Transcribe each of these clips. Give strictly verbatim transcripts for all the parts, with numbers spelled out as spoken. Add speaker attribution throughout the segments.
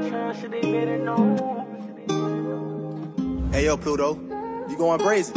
Speaker 1: Hey yo, Pluto, you going brazen?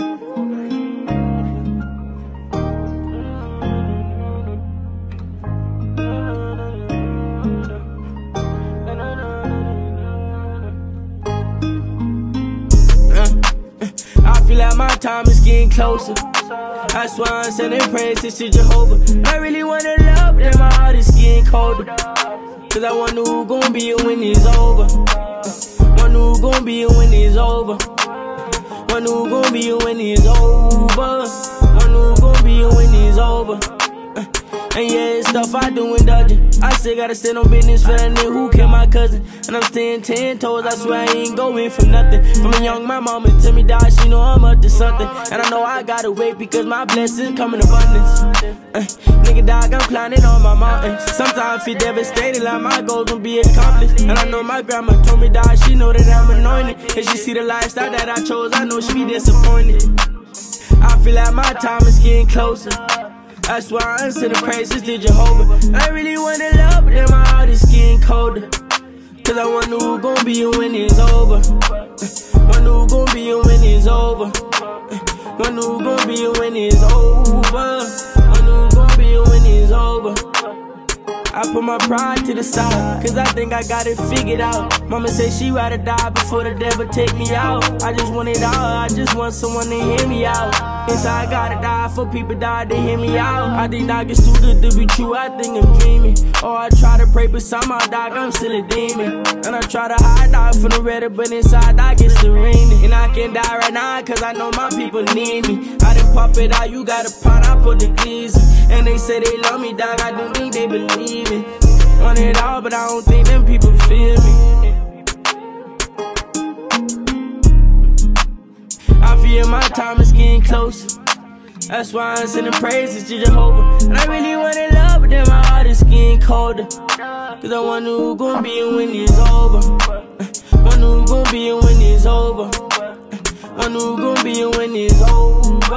Speaker 2: I feel like my time is getting closer. That's why I'm sending praises to Jehovah. I really wanna love, but then my heart is getting colder. Cause I wonder who gon' be here when it's over. Wonder who gon' be here when it's over. Wonder who gon' be here when it's over. Wonder who gon' be here when it's over. And yeah, it's stuff I do indulging. I still gotta stand on business for that nigga who killed my cousin. And I'm staying ten toes, I swear I ain't going for nothing. From a young, my mama tell me dog, she know I'm up to something. And I know I gotta wait because my blessings come in abundance. uh, Nigga dog, I'm climbing on my mountains. Sometimes I feel devastated like my goals won't be accomplished. And I know my grandma told me dog, she know that I'm anointed. And she see the lifestyle that I chose, I know she be disappointed. I feel like my time is getting closer. That's why I'm sending praises to Jehovah. I really wanna love, but then my heart is getting colder. Cause I wonder who gon' be here when it's over. Wonder who gon' be here when it's over. Wonder who gon' be here when it's over. Wonder who gon' be here when it's over. I put my pride to the side, cause I think I got it figured out. Mama say she rather die before the devil take me out. I just want it all, I just want someone to hear me out. Inside I gotta die for people die to hear me out. I think dog it's too good to be true, I think I'm dreaming. Or I try to pray but somehow dog I'm still a demon. And I try to hide dog from the Reddit but inside dog it's serene. And I can't die right now cause I know my people need me. I done pop it out, you got a pot, I put the keys. And they say they love me dog, I don't think they believe it. Want it all, but I don't think them people feel me. I feel my time is getting closer. That's why I'm sending praises to Jehovah. And I really wanna love, but then my heart is getting colder. Cause I wonder who gon' be here when it's over. Wonder who gon' be here when it's over. Wonder who gon' be here when it's over.